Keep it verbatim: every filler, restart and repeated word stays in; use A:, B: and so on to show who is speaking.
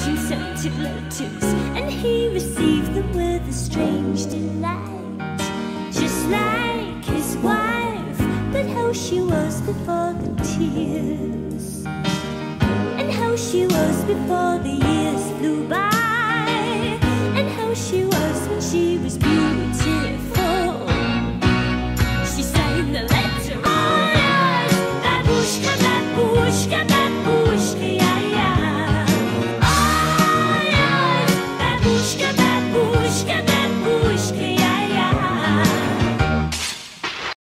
A: writing scented letters, and he received them with a strange delight, just like his wife. But how she was before the tears, and how she was before the years flew by, and how she